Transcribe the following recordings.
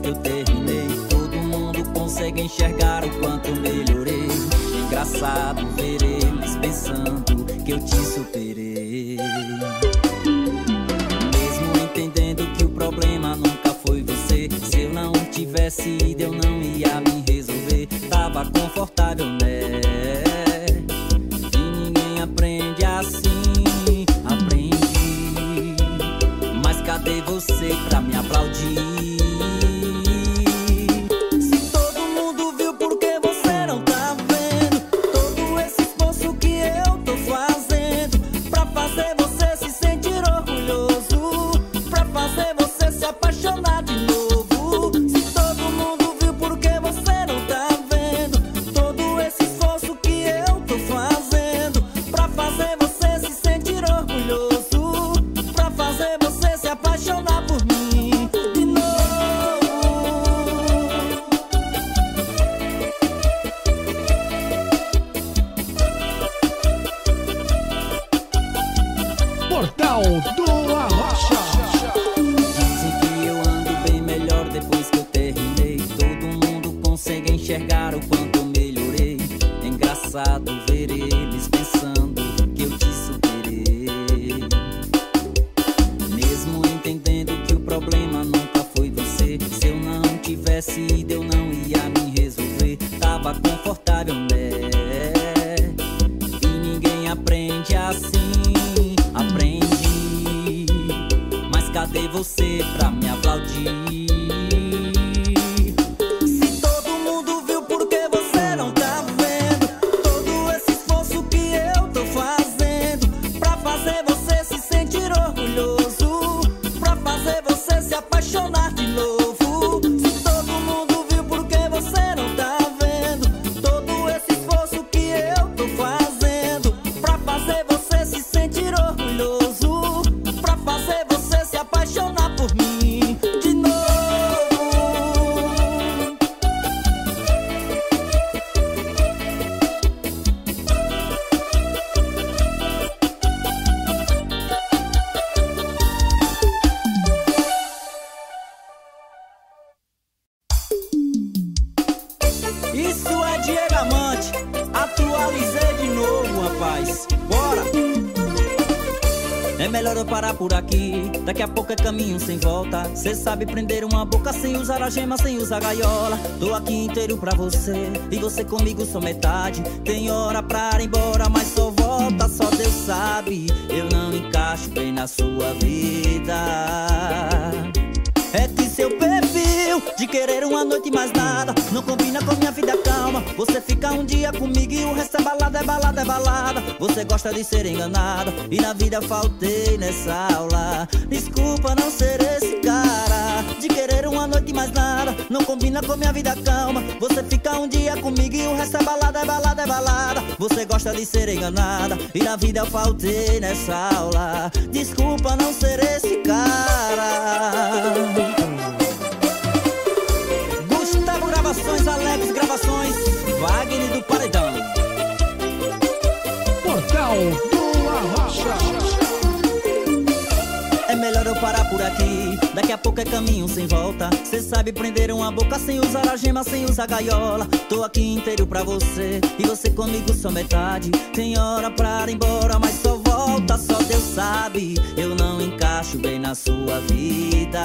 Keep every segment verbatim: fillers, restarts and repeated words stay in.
que eu terminei. Todo mundo consegue enxergar o quanto eu melhorei. Engraçado ver eles pensando que eu te superei. Mesmo entendendo que o problema nunca foi você. Se eu não tivesse ido, eu não ia me resolver. Tava confortável, né? E ninguém aprende assim. Aprendi. Mas cadê você pra me aplaudir? Se todo mundo viu, por que você não tá vendo? Todo esse esforço que eu tô fazendo pra fazer você se sentir orgulhoso, pra fazer você se apaixonar de novo. Se todo mundo viu, por que você não tá vendo? Todo esse esforço que eu tô fazendo pra fazer você se sentir orgulhoso, pra fazer você se apaixonar por mim de novo. Portal do Arrocha. Dizem que eu ando bem melhor depois que eu terminei. Todo mundo consegue enxergar o quanto eu melhorei. É engraçado ver eles pensando que eu te superei. Mesmo entendendo que o problema nunca foi você. Se eu não tivesse ido, eu não ia me resolver. Tava confortável, né? E ninguém aprende assim. Aprendi. Mas cadê você pra me aplaudir? Se todo mundo viu, por que você não tá vendo? Todo esse esforço que eu tô fazendo pra fazer você se sentir orgulhoso, pra fazer você se apaixonar de novo. Se todo mundo viu, por que você não tá vendo? Todo esse esforço que eu tô fazendo pra fazer você se sentir orgulhoso, pra fazer você se apaixonar por mim de novo. Isso é Diego Amante, atualizei de novo, rapaz. Bora! É melhor eu parar por aqui, daqui a pouco é caminho sem volta. Cê sabe prender uma boca sem usar a gema, sem usar gaiola. Tô aqui inteiro pra você, e você comigo só metade. Tem hora pra ir embora, mas só volta, só Deus sabe. Eu não encaixo bem na sua vida. É que seu perfil de querer uma noite e mais nada não combina com minha vida calma. Você fica um dia comigo e o resto é balada, é balada, é balada. Você gosta de ser enganada e na vida faltei nessa aula. Desculpa não ser esse cara de querer uma noite e mais nada não combina com minha vida calma. Você fica um dia comigo e o resto é balada, é balada, é balada. Você gosta de ser enganada e na vida faltei nessa aula. Desculpa não ser esse cara. Gustavo Gravações, Alex Gravações, Wagner do Paredão. Portal do Arrocha. É melhor eu parar por aqui, daqui a pouco é caminho sem volta. Cê sabe prender uma boca sem usar a gema, sem usar gaiola. Tô aqui inteiro pra você, e você comigo só metade. Tem hora pra ir embora, mas só volta, só Deus sabe. Eu não encaixo bem na sua vida.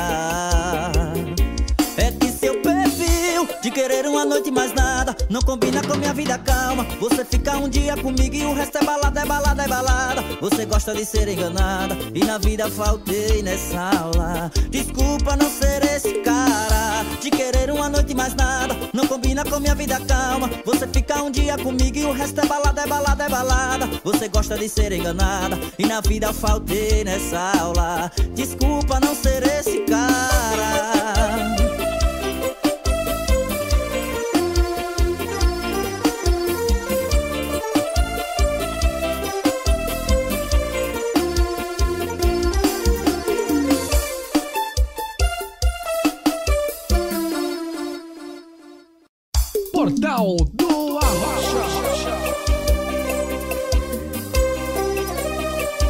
É que seu perfil de querer uma noite e mais nada não combina com minha vida calma. Você fica um dia comigo e o resto é balada, é balada, é balada. Você gosta de ser enganada e na vida faltei nessa aula. Desculpa não ser esse cara de querer uma noite e mais nada não combina com minha vida calma. Você fica um dia comigo e o resto é balada, é balada, é balada. Você gosta de ser enganada e na vida faltei nessa aula. Desculpa não ser esse cara. Portal do Arrocha.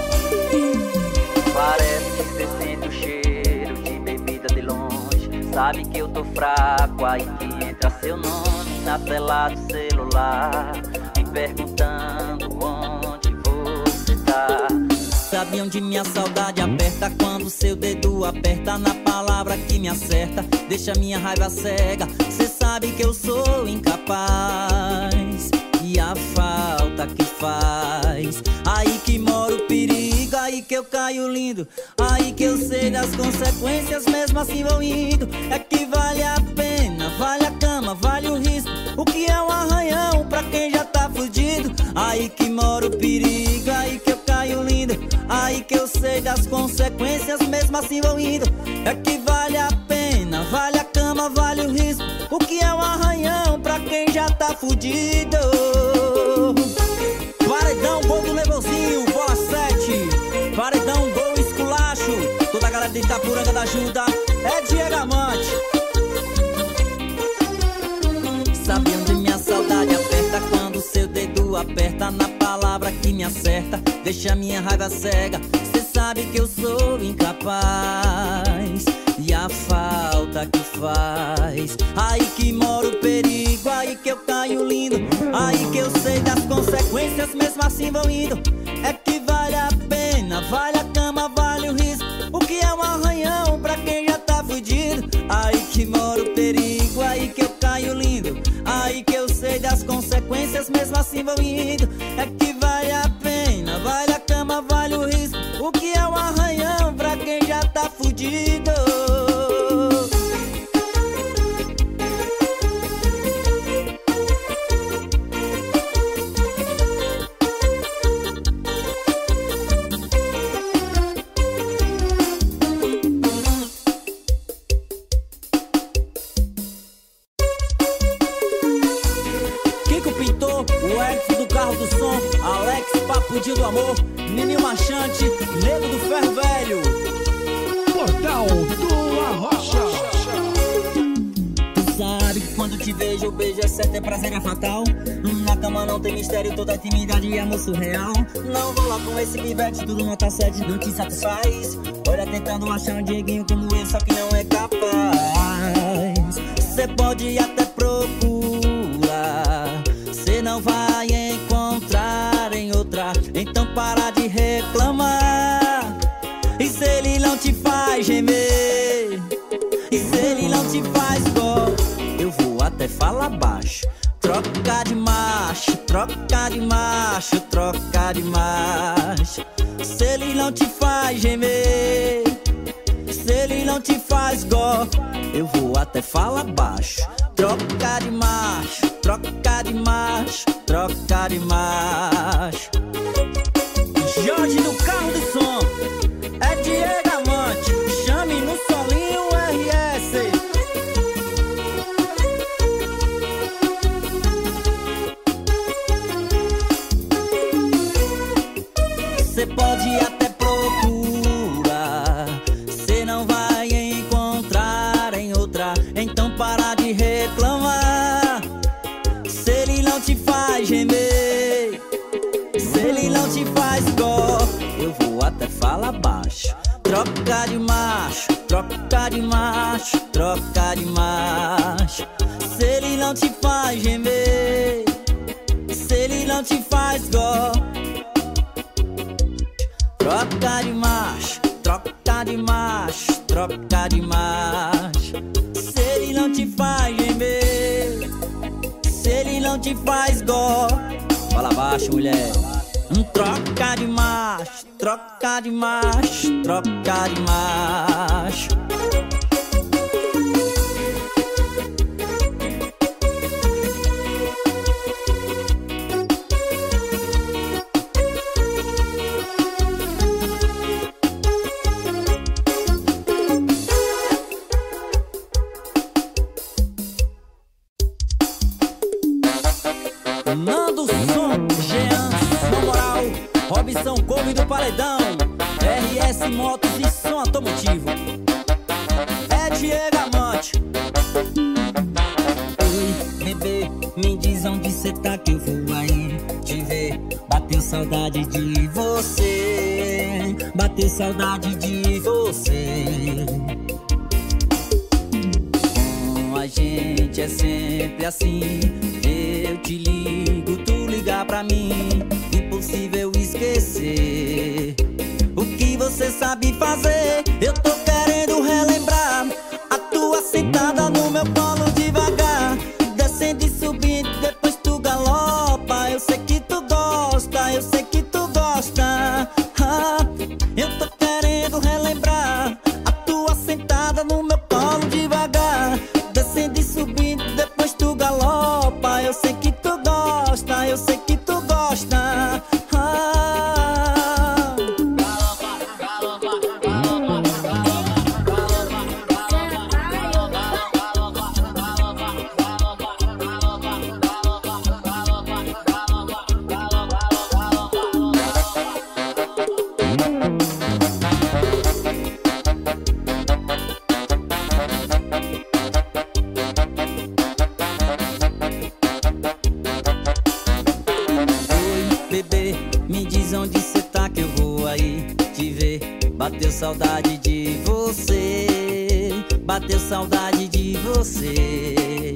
Parece que você sente o cheiro de bebida de longe. Sabe sabe que eu tô fraco, aí que entra seu nome na tela do celular, me perguntando onde você tá. Sabe onde minha saudade aperta, quando seu dedo aperta na palavra que me acerta, deixa minha raiva cega. Cê sabe que eu sou incapaz, e a falta que faz. Aí que mora o perigo, aí que eu caio lindo, aí que eu sei das consequências, mesmo assim vou indo. É que vale a pena, vale a cama, vale o risco, o que é um arranhão pra quem já tá fudido. Aí que mora o perigo, aí que eu caio lindo, aí que eu sei das consequências, mesmo assim vou indo. É que vale a pena, vale a cama, vale o risco, o que é um arranhão pra quem já tá fudido. Paredão, gol do Levozinho, bola sete. Paredão, gol, esculacho. Toda a galera de Itapuranga da ajuda, é Diego Amante. Sabe onde minha saudade aperta, quando seu dedo aperta na palavra que me acerta, deixa minha raiva cega. Cê sabe que eu sou incapaz, e a falta que faz. Aí que mora o perigo, aí que eu caio lindo, aí que eu sei das consequências, mesmo assim vou indo. É que vale a pena, vale a cama, vale o risco, o que é um arranhão pra quem já tá fudido. Aí que mora o perigo, aí que eu caio lindo, aí que eu sei das consequências, mesmo assim vou indo. É que vale a pena, vale a cama, vale o risco, o que é um arranhão pra quem já tá fudido. O Edson do carro do som, Alex Papudinho do amor, Nininho Machante, Nego do Ferro Velho. Portal do Arrocha. Tu sabe que quando te vejo, o beijo é certo, é prazer, é fatal. Na cama não tem mistério, toda intimidade e amor surreal. Não vou lá com esse pivete, tudo nota sete, não te satisfaz. Olha tentando achar um Dieguinho como eu, só que não é capaz. Cê pode até procurar, cê não vai encontrar em outra, então para de reclamar. E se ele não te faz gemer, e se ele não te faz dó, eu vou até falar baixo. Troca de macho, troca de macho, troca de macho. Se ele não te faz gemer, se ele não te faz gó, eu vou até falar baixo. Troca de macho, troca de macho, troca de macho. Jorge do carro do som, é Diego Amante, chame no solinho R S. Cê pode até procurar, cê não vai encontrar em outra, então para de reclamar. Se ele não te faz gemer, se ele não te faz gó, eu vou até falar baixo. Troca de macho, troca de macho, troca de macho. Se ele não te faz gemer, se ele não te faz gó, troca de macho, troca de macho, troca de macho. Se ele não te faz gemer, se ele não te faz gó, fala baixo, mulher. Um troca de macho, troca de macho, troca de macho. Nando Som, Jean, Som Moral, Robson Couve do Paredão, R S Motos e Som Automotivo, é Diego Amante. Oi, bebê, me diz onde cê tá que eu vou aí te ver. Bateu saudade de você, bateu saudade de você. a gente é sempre assim. Eu te ligo, tu liga pra mim. Impossível esquecer o que você sabe fazer. Eu tô querendo relembrar a tua sentada no meu colo devagar, descendo e subindo, depois tu galopa. Eu sei que tu gosta, eu sei que tu gosta. Ah, eu tô querendo relembrar a tua sentada no meu colo devagar, descendo e subindo, depois tu galopa. Eu sei que tu gosta, eu sei que tu gosta. Ah, bebê, me diz onde cê tá que eu vou aí te ver. Bateu saudade de você, bateu saudade de você.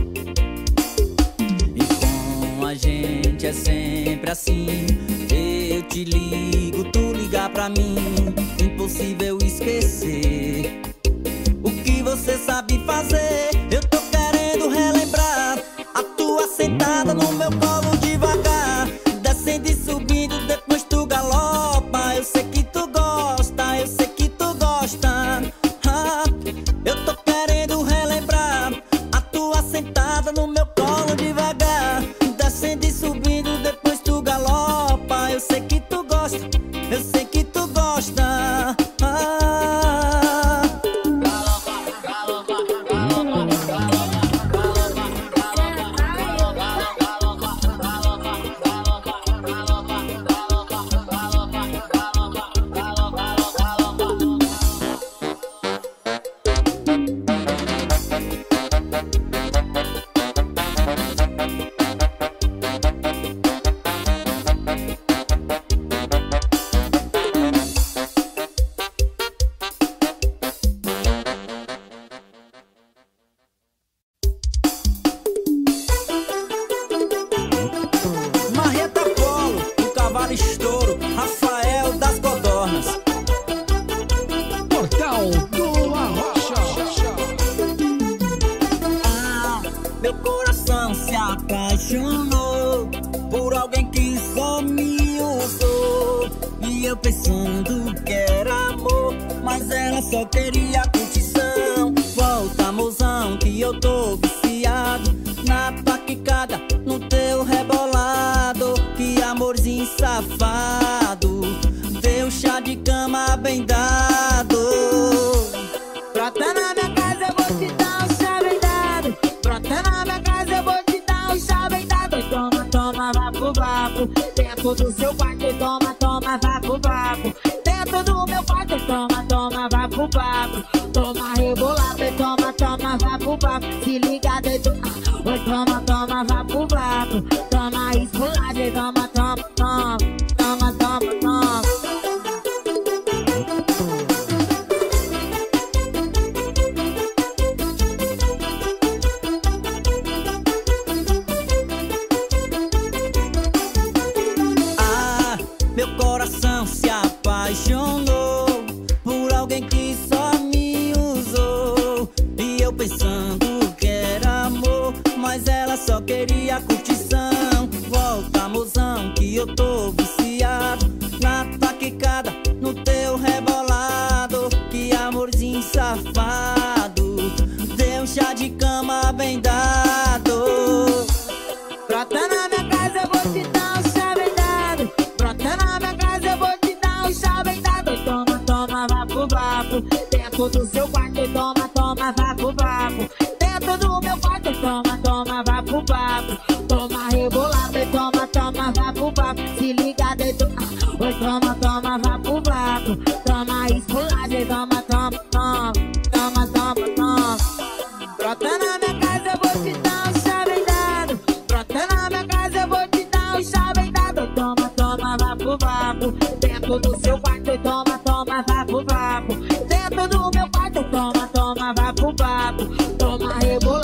E com a gente é sempre assim. Eu te ligo, tu liga pra mim. Impossível esquecer o que você sabe fazer. Eu tô querendo relembrar a tua sentada no meu colo devagar, descendo e subindo, depois tu galopa. Eu sei que tu gosta, eu sei que tu gosta. Ah, eu tô querendo relembrar a tua sentada no meu colo devagar, descendo e subindo, depois tu galopa. Eu sei que tu gosta, eu sei que tu gosta. Ah, Marreta Polo, o cavalo estouro, Rafael das Codornas. Portal do Arrocha. Ah, meu coração se apaixonou por alguém que só me usou. E eu pensando que era amor, mas ela só queria curtição. Volta, mozão, que eu tô viciado na paquicada, no teu rebolado. Que amorzinho safado, deu chá de cama bem dado. Brota na minha casa, eu vou te dar um chá bem dado. Brota na minha casa, eu vou te dar um chá bem dado. Toma, toma, vá pro vapo, dentro do seu quarto. Toma, toma, vá pro vapo, dentro do meu quarto. Toma, toma, vá pro vapo, toma rebolado. Toma, toma, vá pro vapo, se liga dentro. Oi, toma, toma, vá pro vapo, toma esfolagem. Toma, toma, toma, toma, toma, toma. Ah, meu coração se apaixonou por alguém que só me usou. E eu pensando que era amor, mas ela só queria curtição. Volta, mozão, que eu tô viciado na taquicada, no teu rebolado. Que amorzinho safado, deu chá de cama bem dado. Brota na minha casa, eu vou te dar um chá bem dado. Brota na minha casa, eu vou te dar um chá bem dado. Toma, toma, vá pro vapo, dentro do seu quarto. Toma, toma, vá pro vapo, dentro do meu quarto. Toma, toma, vá pro vapo, toma rebolado. Toma, toma, vá pro vapo, se liga dentro. Oi, toma, toma, vá pro vapo, toma esfolagem. Toma, toma, toma, toma, toma, toma. Brota na minha casa, eu vou te dar um chá bem dado. Brota na minha casa, eu vou te dar um chá bem dado. Toma, toma, vá pro vapo, dentro do seu quarto. Toma, toma, vá pro vapo, dentro do meu quarto. Toma, toma, vá pro vapo, toma rebolado.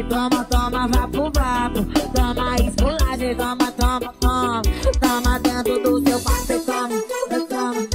toma, toma, vapo, vapo. Toma esculagem, toma, toma, toma. Toma dentro do seu quarto e toma, e toma.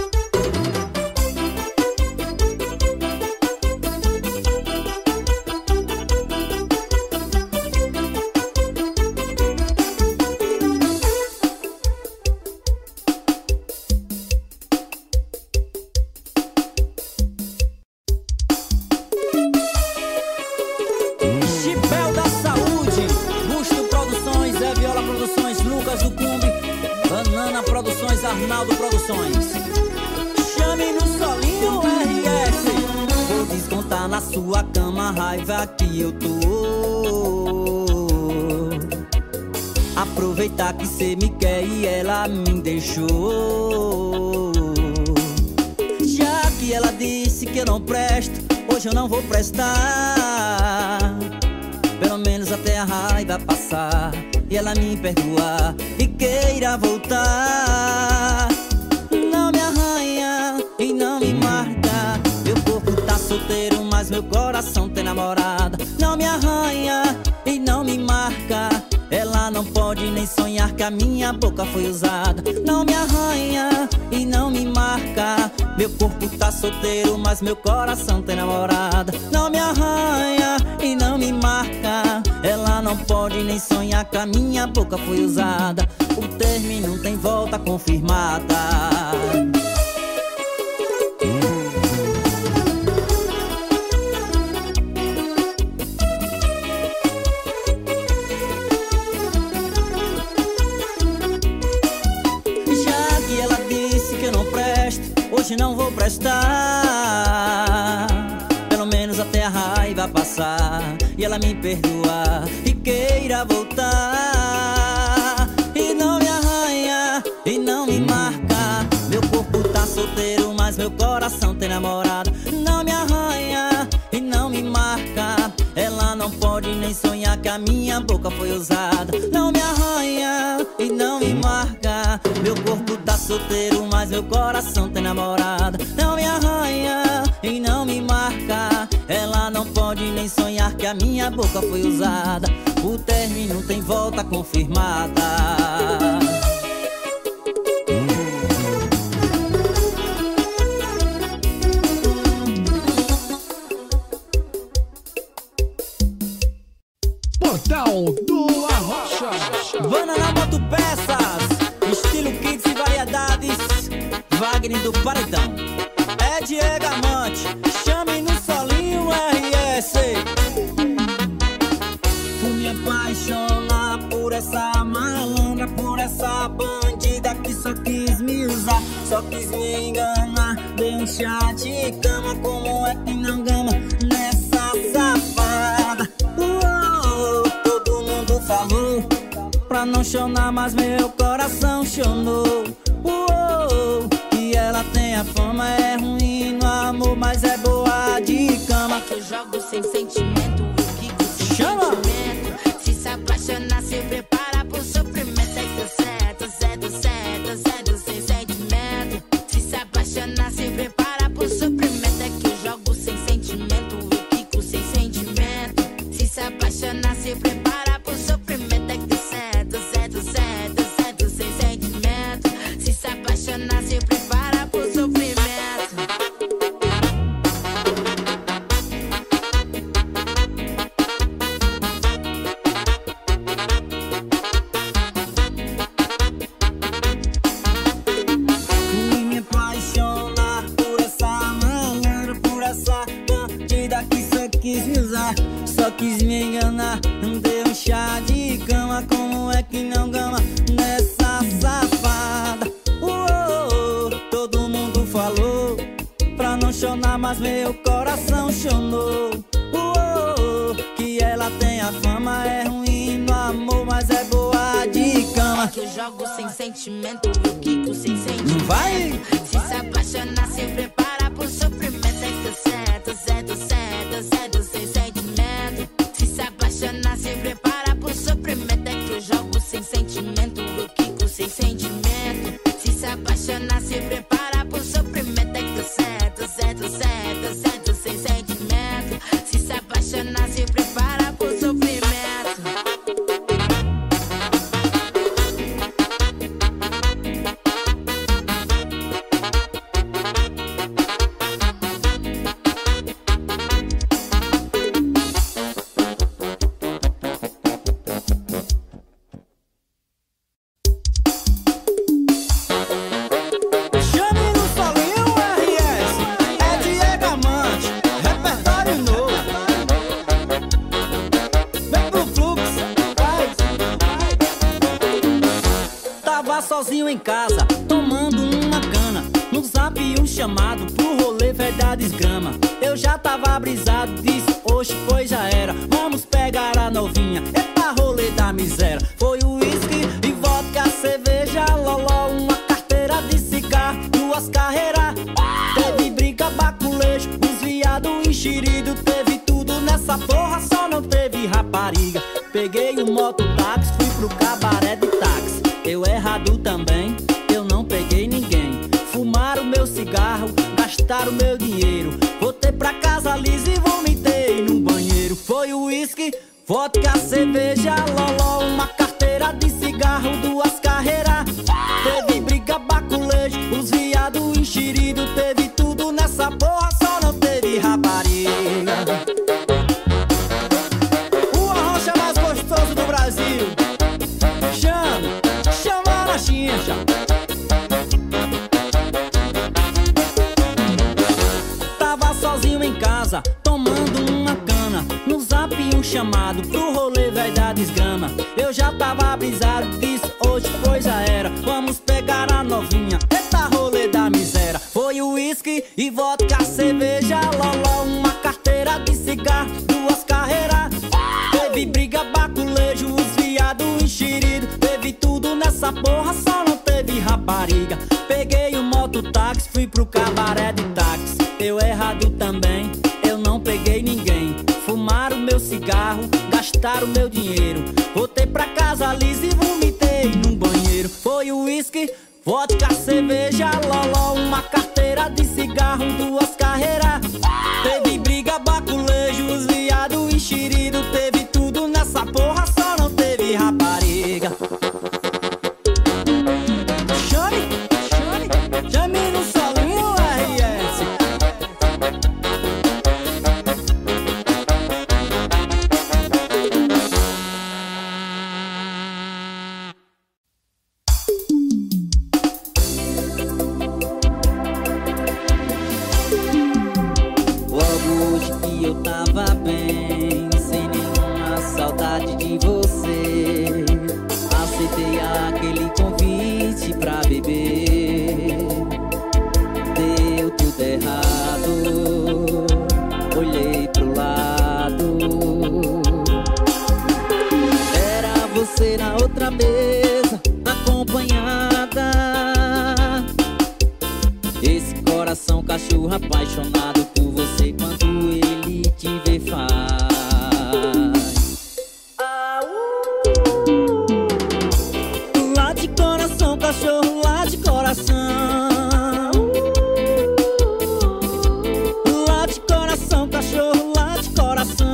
Chipéu da Saúde, Busto Produções, Zé Viola Produções, Lucas do Cumbi, Banana Produções, Arnaldo Produções. Chame no solinho R S. Vou descontar na sua cama a raiva que eu tô. Aproveitar que cê me quer e ela me deixou. Já que ela disse que eu não presto, hoje eu não vou prestar. Pelo menos até a raiva passar e ela me perdoar e queira voltar. Não me arranha e não me marca. Meu corpo tá solteiro, mas meu coração tem namorada. Não me arranha e não me marca. Ela não pode nem sonhar que a minha boca foi usada. Não me arranha e não me marca. Meu corpo tá solteiro, mas meu coração tem namorada. Não me arranha e não me marca. Ela não pode nem sonhar que a minha boca foi usada. O término tem volta confirmada. Hoje não vou prestar. Pelo menos até a raiva passar e ela me perdoar e queira voltar. E não me arranha e não me marca. Meu corpo tá solteiro, mas meu coração tem namorada. Não me arranha e não me marca. Ela não pode nem sonhar que a minha boca foi usada. Não me arranha e não me marca. Meu corpo tá solteiro, mas meu coração tem namorada. Não me arranha e não me marca. Ela não pode nem sonhar que a minha boca foi usada. O término tem volta confirmada. Portal do Arrocha. Banana Motopeças, estilo kits e variedades. Wagner do Paredão, é Diego Amante. Chame no solinho R S. Fui me apaixonar por essa malandra, por essa bandida que só quis me usar, só quis me enganar. Dei um chá de cama, como é que não gama nessa safada? Uou, todo mundo falou pra não chorar, mas meu coração chonou. Uou, e ela tem a fama, é ruim no amor, mas é boa de cama. É que eu jogo sem sentimento, o Kiko sem Chama. sentimento. Se se apaixonar, se prepara pro sofrimento. É que eu certo, certo, certo, certo, sem sentimento. Se se apaixonar, se prepara pro sofrimento. É que eu jogo sem sentimento, o Kiko sem sentimento. Se se apaixonar, se prepara pro sofrimento. É que eu certo, certo, certo, certo, sem sentimento. Se se apaixonar, se prepara pro sofrimento. Fui me apaixonar por essa malandra, por essa bandida que só quis me usar, só quis me enganar. Dei um chá de cama, como é que não gama nessa safada? Uou, todo mundo falou pra não chorar, mas meu coração chonou. Uou, que ela tem a fama, é ruim no amor, mas é boa de cama. Que eu jogo sem sentimento, o Kiko sem sentimento. Vai! Se se apaixonar, se prepara pro sofrimento. É que eu certo, certo, certo, certo, sem sentimento. Se se apaixonar, se prepara pro sofrimento. É que eu jogo sem sentimento, o Kiko sem sentimento. Se se apaixonar, se prepara pro sofrimento. É que eu certo, certo, certo, certo, sem sentimento. Se se apaixonar, se prepara pro sofrimento. sozinho em casa, tomando uma cana. No zap um chamado pro rolê Verdades Grama. Eu já tava brisado, disse, oxe, pois já era. Vamos pegar a novinha, epa, rolê da miséria. Foi o uísque e vodka, cerveja, loló, uma carteira de cigarro, duas carreiras. Teve briga, baculejo, os viado enxerido. Teve tudo nessa porra, só não teve rapariga. Peguei um mototáxi, fui pro cabaré de táxi. Eu errado também, eu não peguei ninguém. Fumaram meu cigarro, gastaram meu dinheiro. Voltei pra casa lisa e vomitei no banheiro. Foi o uísque, vodka, cerveja, loló, uma carteira de cigarro, duas carreiras. Teve briga, baculejo, os viado enxerido. Teve tudo nessa porra, só não teve rapariga. O arrocha mais gostoso do Brasil. Chama, chama na chincha. Tava sozinho em casa, tomando uma cana. No zap um chamado pro rolê Verdades Grama. Eu já tava brisado, disse, hoje pois já era. Vamos pegar a novinha, eita, rolê da miséria. Foi o uísque e vodka, cerveja, loló, uma carteira de cigarro, duas carreiras. Teve briga, baculejo, os viado enxerido. Teve tudo nessa porra, só não teve rapariga. Peguei um mototáxi, fui pro cabaré de táxi. Eu errado também, eu não peguei ninguém. Fumaram meu cigarro, gastaram meu dinheiro. Voltei pra casa lisa e vomitei num banheiro. Foi o uísque, vodka, cerveja, loló, uma carteira de cigarro, duas carreiras. Teve briga, baculejo, os viado enxerido. Teve tudo nessa porra, só não teve rapariga. Chame, chame, chame no solinho R S. Logo hoje que eu tava bem, sem nenhuma saudade de você, aceitei aquele convite pra beber. Deu tudo errado, olhei pro lado. Era você na outra mesa, acompanhada. Esse coração cachorro apaixonado por você, quando ele te vê faz. Lá de coração, cachorro, lá de coração. Lá de coração, cachorro, lá de coração.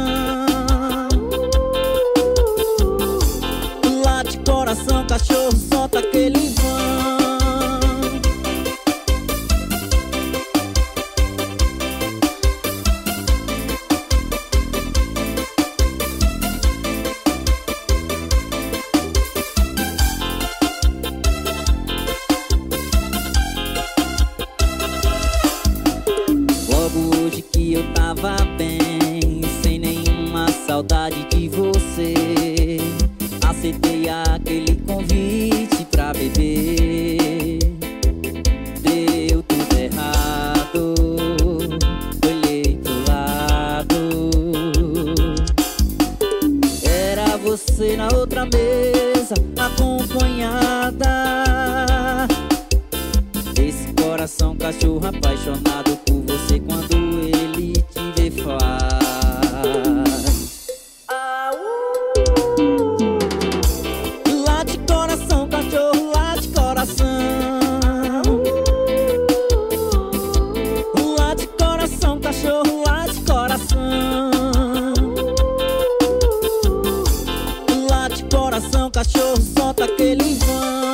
Lá de coração, cachorro, solta aquele vão. Logo hoje que eu tava bem, sem nenhuma saudade de você, aceitei aquele convite pra beber. Deu tudo errado, olhei pro lado. Era você na outra mesa, acompanhada. Esse coração cachorro apaixonado por você, quando ele te vê faz. Lá de coração, cachorro, lá de coração. Lá de coração, cachorro, lá de coração. Lá de coração, cachorro, solta aquele vão.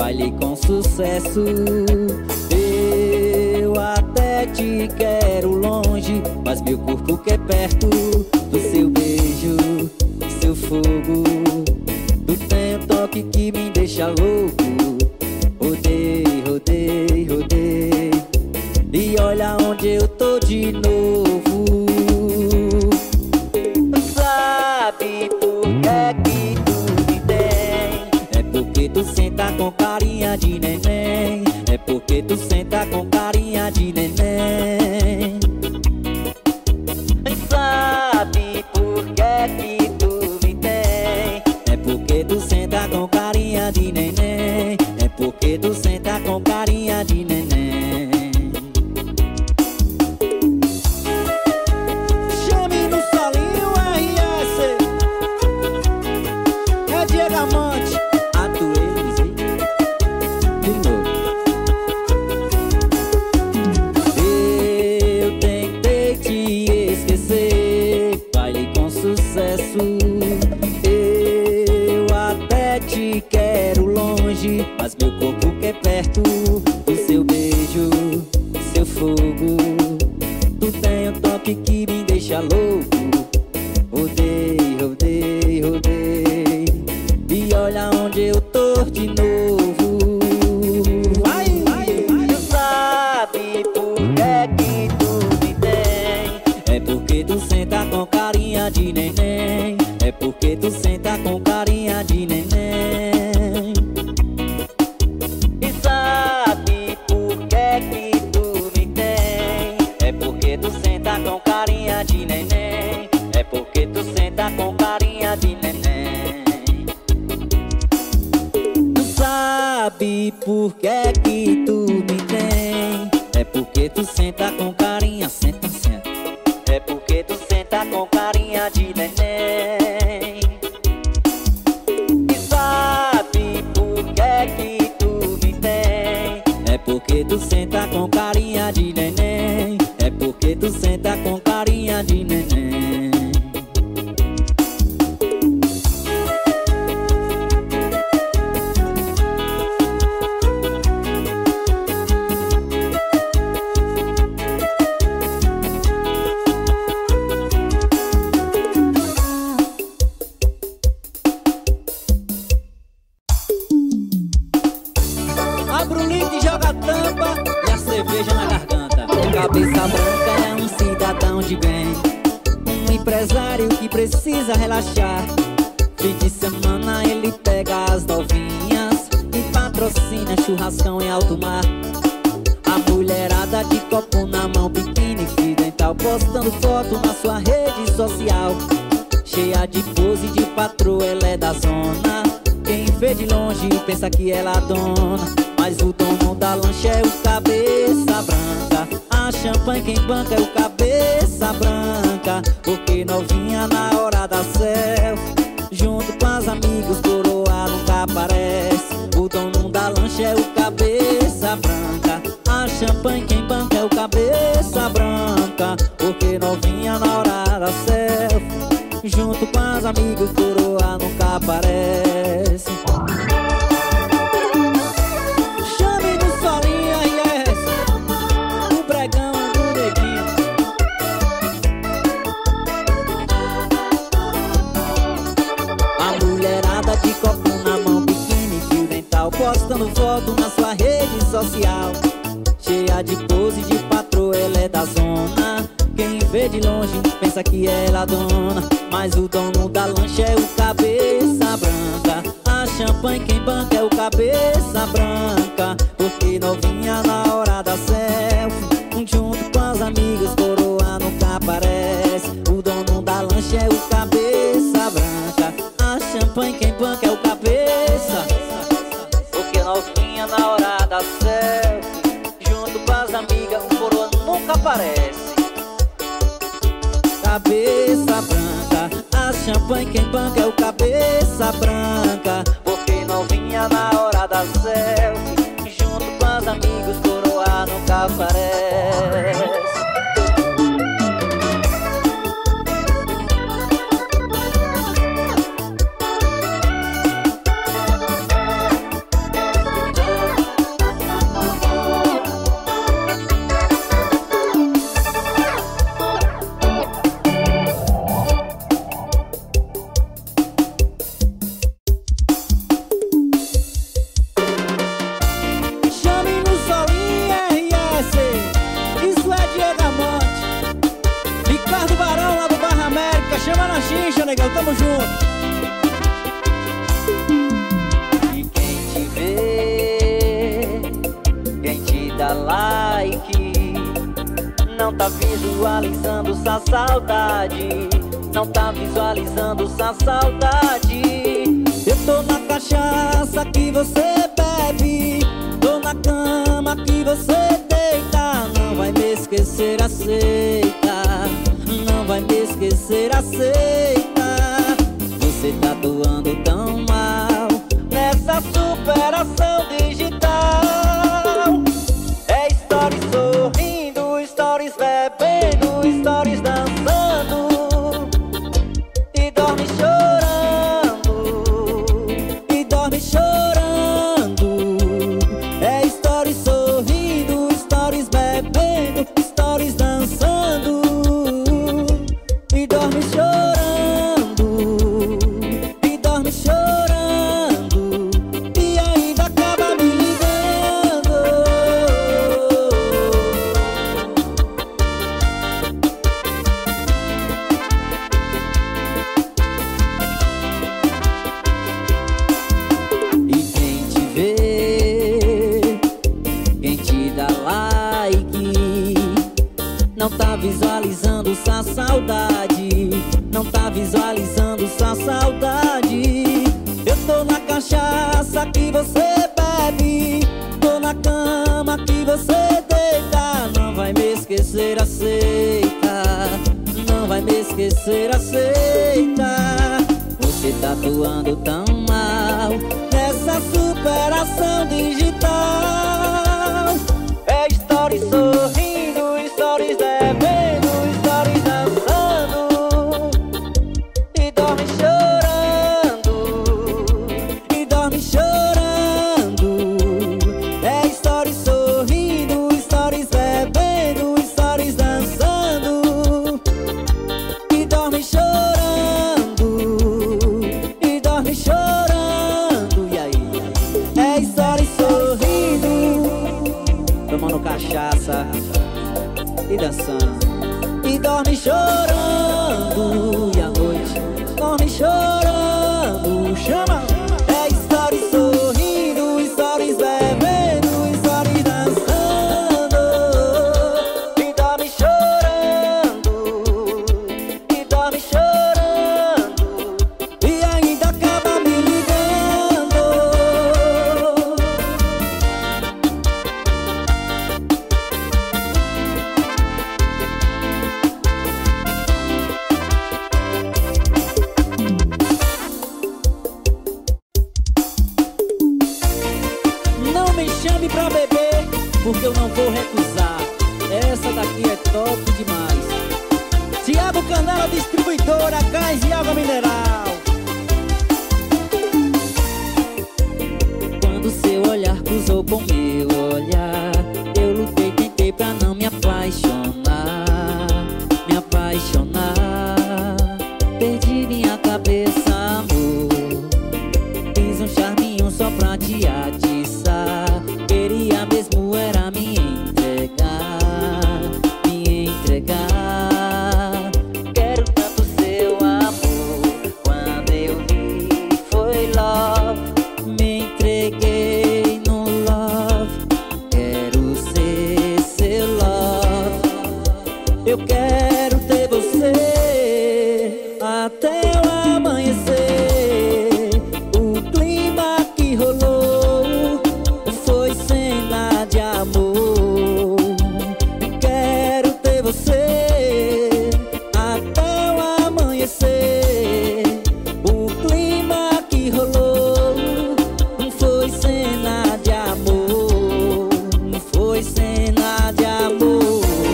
baile com sucesso. Eu até te quero longe, mas meu corpo quer perto do seu beijo, do seu fogo. Tu tem um toque que me deixa louco. Rodei, rodei, rodei, e olha onde eu tô de novo. Sabe por que que tu me tem? É porque tu senta com carinha de neném. É porque tu senta com carinha de neném. Sabe por que que tu me tem? É porque tu senta com carinha de neném. É porque tu senta com carinha de neném. Chame no solinho R S. É Diego Amante. Atuei, de novo. Eu tentei te esquecer, baile com sucesso. Eu até te quero longe, mas meu corpo quer perto do seu beijo, do seu fogo. Tu tem um toque que me deixa louco. Rodei, rodei, rodei, e olha onde eu tô de novo. Vai, vai, vai. Tu sabe por que que tu me tem? É porque tu senta com carinha de neném. É porque tu senta com carinha de neném. E sabe por que que tu me tem? É porque tu senta com carinha de neném. É porque tu senta com carinha de neném. Tu sabe por que que tu me tem? É porque tu senta com carinha, senta, senta. É porque tu senta com carinha de neném. E sabe por que que tu me tem? É porque tu senta com carinha de neném. É porque tu senta com carinha de neném. Abre o link, joga a tampa e a cerveja na garganta. Cabeça branca é um cidadão de bem, um empresário que precisa relaxar. Fim de semana ele pega as novinhas e patrocina churrascão em alto mar. A mulherada de copo na mão, biquíni, fio dental, postando foto na sua rede social. Cheia de pose de patroa, ela é da zona. Quem vê de longe pensa que ela é a dona, mas o dono da lancha é o cabeça branca. A champanhe quem banca é o cabeça branca. Porque novinha na hora da selfie, junto com as amigos, coroa nunca aparece. O dono da lancha é o cabeça branca. A champanhe quem banca é o cabeça branca. Porque novinha na hora da selfie, junto com as amigos, coroa nunca aparece. Chame no solinho R S, o bregão do neguinho. A mulherada de copo na mão, biquíni, fio dental, postando foto na sua rede social. Cheia de pose de patroa, ela é da zona. Quem vê de longe pensa que ela é a dona, mas o dono da lancha é o cabeça branca. A champanhe quem banca é o cabeça branca. Porque novinha na hora da selfie, junto com as amigas, coroa nunca aparece. O dono da lancha é o cabeça branca. A champanhe quem banca é o cabeça. Porque novinha na hora da selfie, junto com as amigas, coroa nunca aparece. Cabeça branca, a champanhe quem banca é o cabeça branca. Porque novinha na hora da selfie, junto com as amigos, coroa nunca aparece. Capricha, negão, tamo junto. E quem te vê, quem te dá like, não tá visualizando sua saudade, não tá visualizando sua saudade. Eu tô na cachaça que você bebe, tô na cama que você deita. Não vai me esquecer, aceita. Não vai me esquecer, aceita. Você tá atuando tão mal nessa superação digital. É stories sorrindo, stories bebendo, stories dançando, e dorme chorando, e dorme chorando. É stories sorrindo, stories bebendo, stories dançando, e dorme chorando, e dorme chorando, e ainda acaba me ligando. E quem te vê, quem te dá like, não tá visualizando sua saudade, não tá visualizando sua saudade. Eu tô na cachaça que você bebe, tô na cama que você deita. Não vai me esquecer, aceita. Não vai me esquecer, aceita. Você tá atuando tão mal nessa superação digital. É stories sorrindo, stories bebendo, stories dançando, e dorme chorando, e dorme chorando. É stories sorrindo, stories bebendo, stories dançando, e dorme chorando, e dorme chorando. E aí? É stories sorrindo, tomando cachaça e dançando, e dorme chorando. E à noite dorme chorando. Chama! É stories sorrindo, stories bebendo, stories dançando, e dorme chorando, e dorme chorando, e ainda acaba me ligando. Não me chame pra beber, porque eu não vou recusar. Essa daqui é top demais. Thiago Canela, distribuidora, gás e água mineral. Quando seu olhar cruzou com meu olhar, eu lutei, tentei pra não me apaixonar, me apaixonar. Perdi minha cabeça, amor. Fiz um charminho só pra te atiçar. Queria mesmo era me entregar, me entregar. Quero tanto seu amor. Quando eu vi foi love, me entreguei no love. Quero ser seu love. Eu quero ter você até o amanhecer. O clima que rolou foi cena de amor. Quero ter você até o amanhecer. O clima que rolou foi cena de amor, foi cena de amor.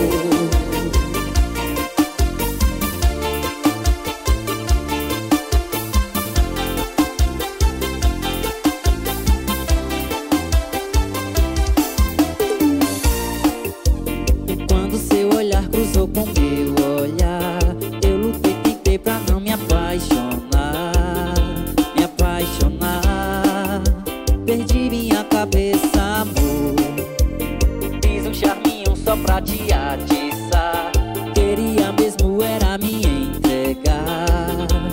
Quando seu olhar cruzou com meu olhar, eu lutei, tentei pra não me apaixonar, me apaixonar. Perdi minha cabeça, amor. Fiz um charminho só pra te atiçar. Queria mesmo era me entregar,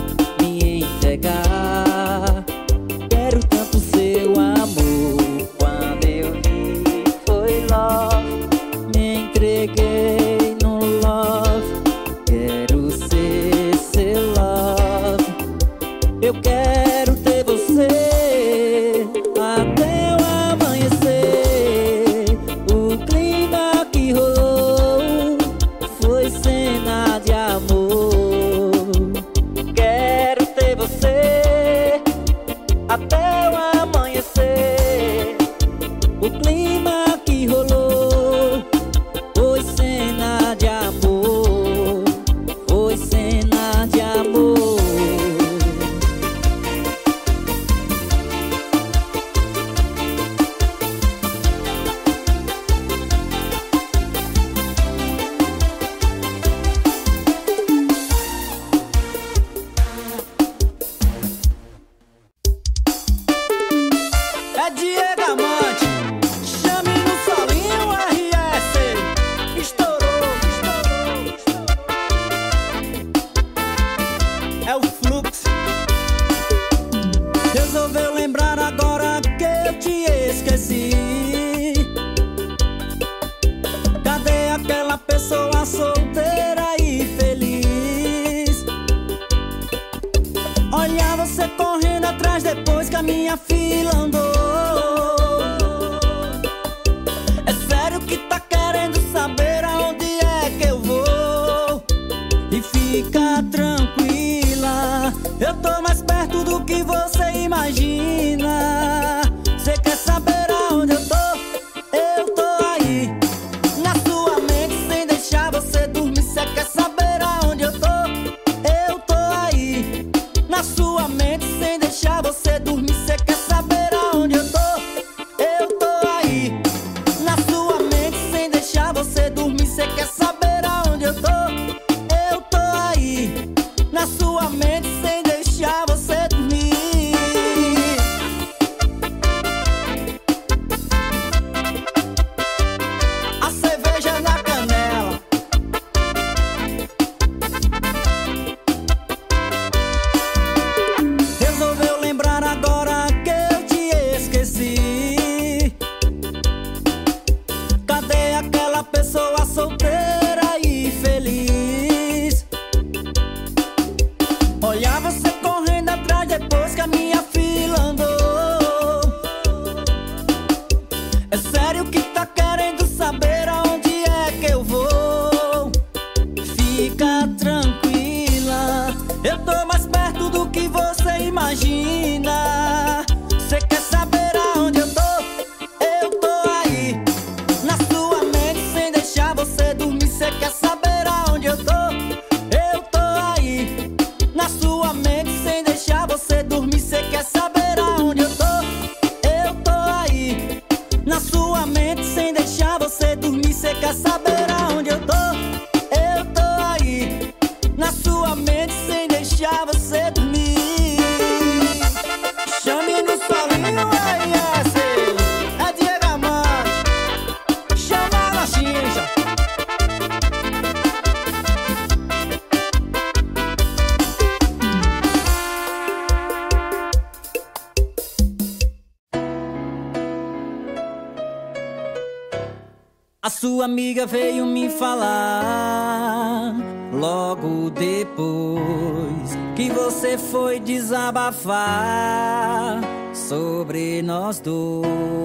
fica tranquila, eu tô mais perto do que você imagina. Cê quer saber aonde eu tô? Eu tô aí, na sua mente, sem deixar você dormir. Cê quer saber aonde eu tô? Eu tô aí, na sua mente, sem deixar você dormir. Cê quer saber aonde eu tô? Eu tô aí, na sua mente, sem deixar você dormir. Cê quer saber aonde eu tô? Eu tô aí, na sua mente, sem deixar você dormir. Chame no solinho, aí é, é Diego Amante. Chama na xincha. A sua amiga veio me falar logo depois que você foi desabafar sobre nós dois.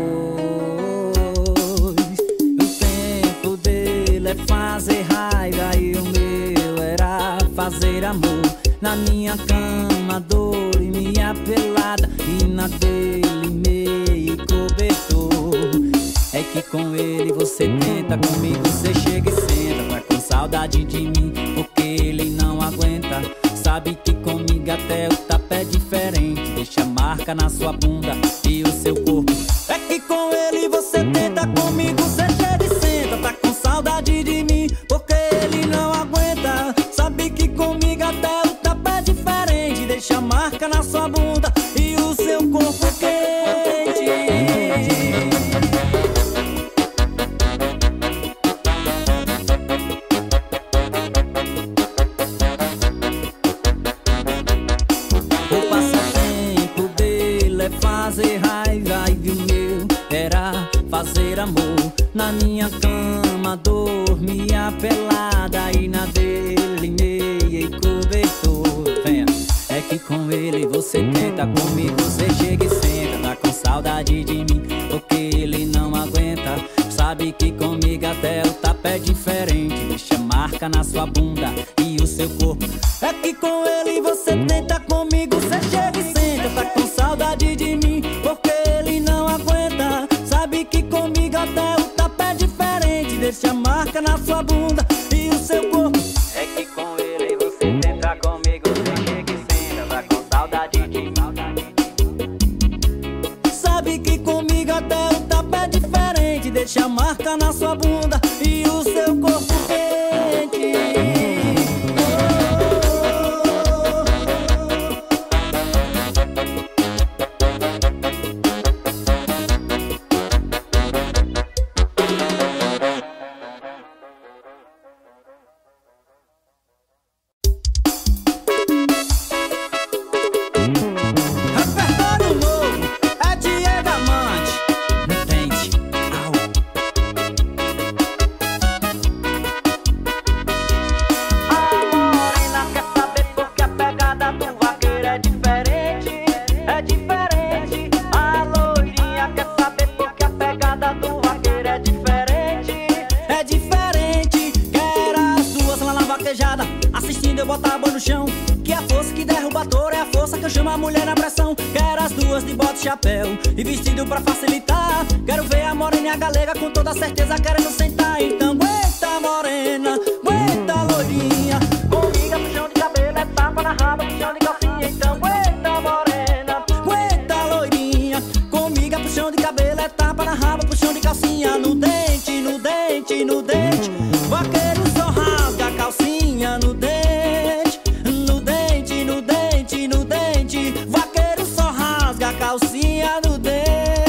O tempo dele é fazer raiva e o meu era fazer amor. Na minha cama, dor e minha pelada, e na dele meio cobertor. É que com ele você tenta, comigo você chega e senta. Tá com saudade de mim, porque ele não aguenta. Sabe que comigo até o tapa é diferente. Deixa marca na sua bunda e o seu corpo. É que com ele você tenta, comigo você chega e senta. Tá com saudade de mim, porque ele não aguenta. Sabe que comigo até o tapa é diferente. Deixa marca na sua bunda e o seu corpo quente. Fazer raiva e o meu era fazer amor. Na minha cama dormia pelada, e na dele meia e cobertor. Venha, é que com ele você tenta, comigo você chega e senta. Tá com saudade de mim, porque ele não aguenta. Sabe que comigo até o tapa é diferente. Deixa marca na sua bunda e o seu corpo. É que com ele você tenta, comigo você chega e senta. Tá com saudade de mim, porque ele não aguenta. Sabe que comigo até o tapa é diferente. Deixa marca na sua bunda e o seu corpo. É que com ele você tenta, comigo você chega e senta. Tá com saudade de mim. Sabe que comigo até o tapa é diferente. Deixa marca na sua bunda e o seu corpo quente. Assistindo eu botar a boa no chão, que a força que derruba a touro é a força que eu chamo a mulher na pressão. Quero as duas de bota e chapéu e vestido pra facilitar. Quero ver a morena e a galega com toda certeza querendo sentar. Então aguenta morena, aguenta loirinha, comigo puxão de cabelo é tapa na raba, puxão de calcinha. Então aguenta morena, aguenta loirinha, comigo puxão de cabelo é tapa na raba, puxão de calcinha. No dente, no dente, no dente, vaqueiro só rasga a calcinha. No dente, no dente, no dente, no dente, vaqueiro só rasga a calcinha no dente.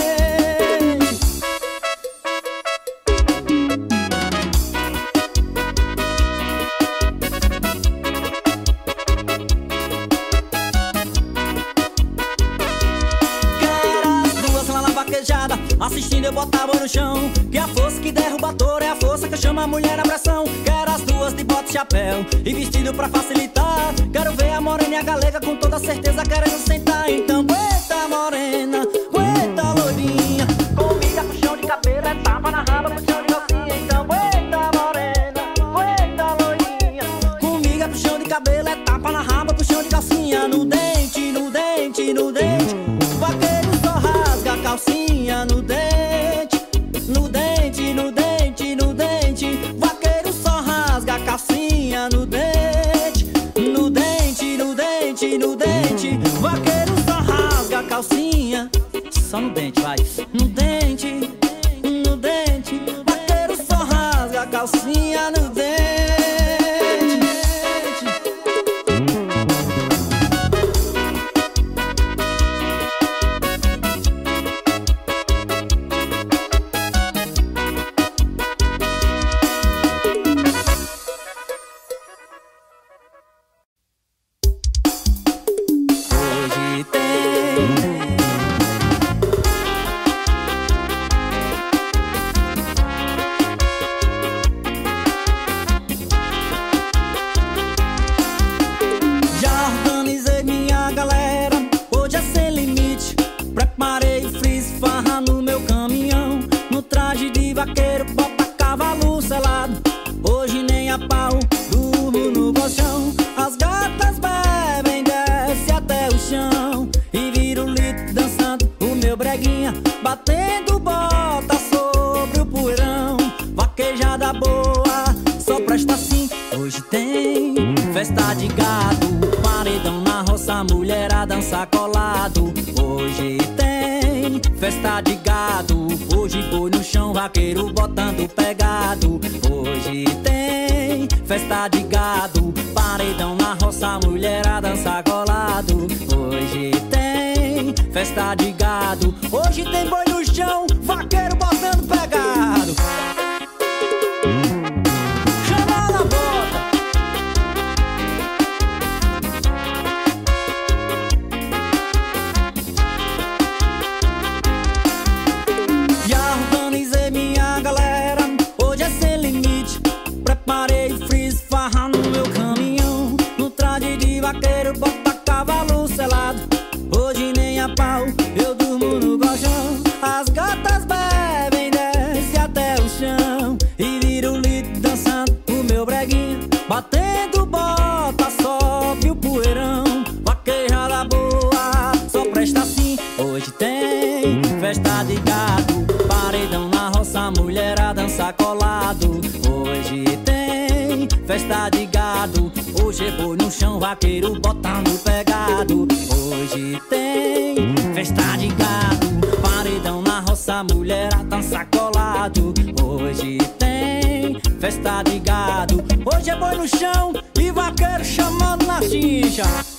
Quero as duas lá na vaquejada, assistindo eu botava no chão, que a força que derruba a touro é a força que eu chamo a mulher na pressão. Quero as duas de bota e chapéu e vestido pra facilitar. Quero ver a morena e a galega com toda certeza querendo sentar. Então aguenta morena, aguenta loirinha, comigo puxão de cabelo é tapa na raba, puxão de calcinha. Então aguenta morena, aguenta loirinha, cabelo é tapa na raba, puxão de calcinha no dente, no dente, no dente. Vaqueiro só rasga a calcinha no dente, no dente, no dente, no dente. Vaqueiro só rasga a calcinha no dente, no dente, no dente, no dente. Vaqueiro só rasga a calcinha, só no dente, vai. No dente, no dente. Vaqueiro só rasga a calcinha no dente. Vaqueiro bota cavalo selado, hoje nem a pau, durmo no colchão. As gatas bebem, desce até o chão e vira o litro dançando o meu breguinha, batendo bota sobre o poeirão. Vaquejada boa, só presta assim. Hoje tem festa de gado, paredão na roça, mulherada dança colado. Hoje tem festa de gado, hoje boi no chão, vaqueiro botando pegado. Hoje tem festa de gado, paredão na roça, mulherada dança colado. Hoje tem festa de gado, hoje tem boi no chão, vaqueiro botando pegado. Chama na bota. Já organizei minha galera, hoje é sem limite. Preparei freeze, farra no meu caminhão. No traje de vaqueiro, bota cavalo selado, hoje nem a pau, eu durmo no colchão. As gatas bebem, desce até o chão e vira o litro dançando o meu breguinha, batendo bota, sobe o poeirão. Vaquejada boa, só presta assim. Hoje tem festa de gado, paredão na roça, mulherada dança colado. Hoje tem festa de gado, hoje é boi no chão, vaqueiro botando pegado. Hoje tem festa de gado, paredão na roça, mulherada dança colado. Hoje tem festa de gado, hoje é boi no chão e vaqueiro chamando na chincha.